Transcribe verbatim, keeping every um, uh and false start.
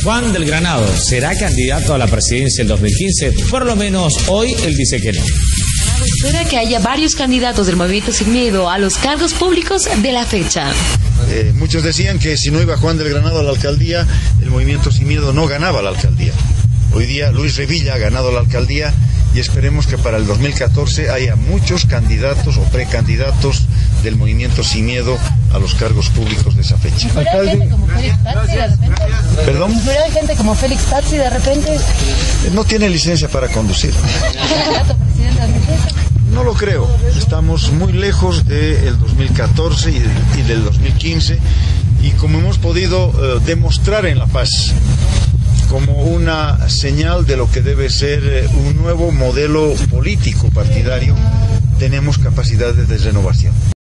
Juan del Granado será candidato a la presidencia en dos mil quince. Por lo menos hoy él dice que no. Espera que haya varios candidatos del Movimiento Sin Miedo a los cargos públicos de la fecha. Eh, muchos decían que si no iba Juan del Granado a la alcaldía, el Movimiento Sin Miedo no ganaba la alcaldía. Hoy día Luis Revilla ha ganado la alcaldía y esperemos que para el dos mil catorce haya muchos candidatos o precandidatos del Movimiento Sin Miedo a los cargos públicos de esa fecha. ¿Hay gente como Félix Pazzi de repente? ¿Perdón? ¿Hay gente como Félix Pazzi de repente? No tiene licencia para conducir. ¿Candidato a presidente de la No lo creo. Estamos muy lejos del dos mil catorce y del dos mil quince y como hemos podido eh, demostrar en La Paz, como una señal de lo que debe ser un nuevo modelo político partidario, tenemos capacidades de renovación.